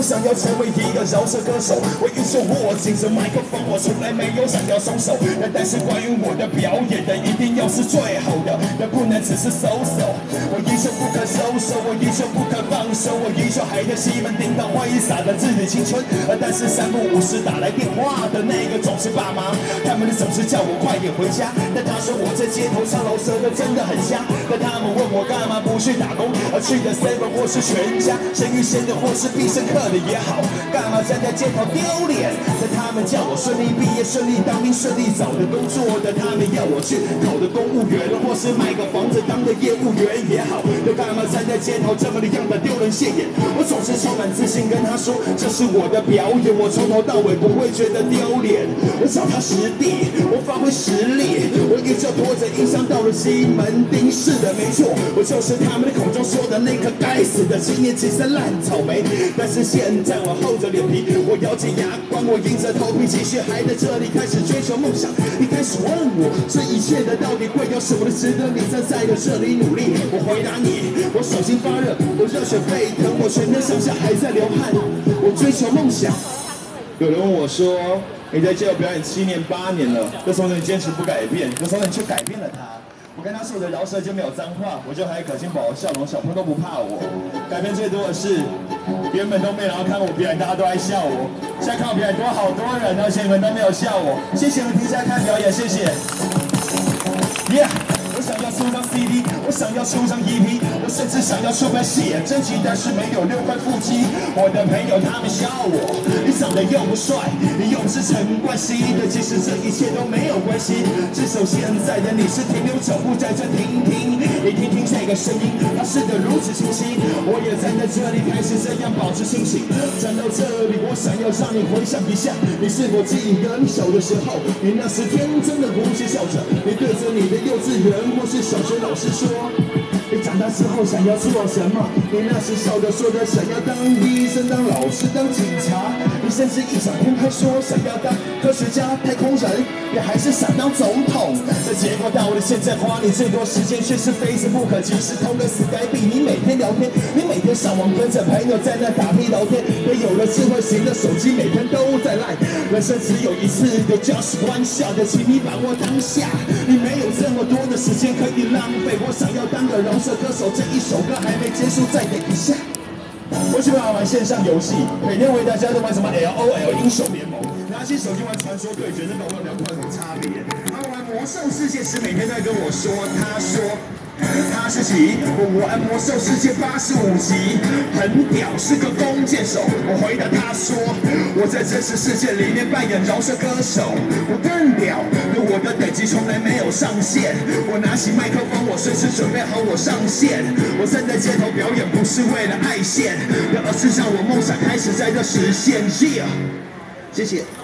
想要成为一个饶舌歌手，我一手握紧着麦克风，我从来没有想要松手。但是关于我的表演的，一定要是最好的，不能只是收手。我依旧不肯收手，我依旧不肯放手，我依旧还在西门町当花衣洒着自己青春。但是3不5时打来电话的那个总是爸妈，他们总是叫我快点回家。但他说我在街头唱饶舌的真的很瞎。但他们问我干嘛不去打工，去的 7或是全家，生育线的或是必胜客的也好，干嘛站在街头丢脸？但他们叫我顺利毕业、顺利当兵、顺利找的工作的，他们要我去考的公务员，或是买个房子当个业务员也好，又干嘛站在街头这么的样的丢人现眼？我总是充满自信跟他说，这是我的表演，我从头到尾不会觉得丢脸。我脚踏实地，我发挥实力，我依旧拖着音箱到了西门町。是的，没错，我就是他们的口中说的那颗该死的7年级生烂草莓。但是现在我厚着脸皮，我咬紧牙关，我硬着头皮继续还在这里开始追求梦想。你开始问我，这一切的到底会有什么的值得你站在这里努力？我回答你，我手心发热，我热血沸腾，我全身上下还在流汗，我追求梦想。有人问我说，你在街头表演7年8年了，为什么你坚持不改变？为什么你却改变了他？我跟他说我的饶舌就没有脏话，我就还有可心宝宝笑容，小朋友都不怕我。改变最多的是，原本都没人要看我表演，大家都在笑我。现在看我表演多好多人，而且你们都没有笑我。谢谢你们停下来看表演，谢谢。Yeah。我想要出张 CD， 我想要出张 EP， 我甚至想要出本写真集，但是没有6块腹肌。我的朋友他们笑我，你长得又不帅，你又是陈冠希的，其实这一切都没有关系。至少现在的你是停留脚步在这听听，你听听这个声音，它是的如此清晰。我也站在这里开始这样保持清醒。站到这里，我想要让你回想一下，你是否记得你小的时候，你那时天真的无邪笑着，你对着你的幼稚园或是小学老师说，你长大之后想要做什么？你那时笑着说着想要当医生、当老师、当警察，你甚至异想天开说想要当科学家、太空人，你还是想当总统。但结果到了现在，花你最多时间却是Facebook即时通跟 Skype， 你每天聊天，你每天上网跟着朋友在那打屁聊天，也有了智慧型的手机，每天都在赖。人生只有一次的 just one shot， 请你把握当下，你没有这么多的时间可以浪费。我想要当个饶舌歌手，这一首歌还没结束，再等一下。我喜欢玩线上游戏，每天为大家都玩什么 LOL 英雄联盟，拿起手机玩传说对决，这跟我2块有差别。他玩魔兽世界时，每天在跟我说，他说。他是奇，我玩魔兽世界85级，很屌，是个弓箭手。我回答他说，我在真实世界里面扮演饶舌歌手，我更屌，我的等级从来没有上限。我拿起麦克风，我随时准备好我上线。我站在街头表演，不是为了爱线，而是让我梦想开始在这实现。Yeah， 谢谢。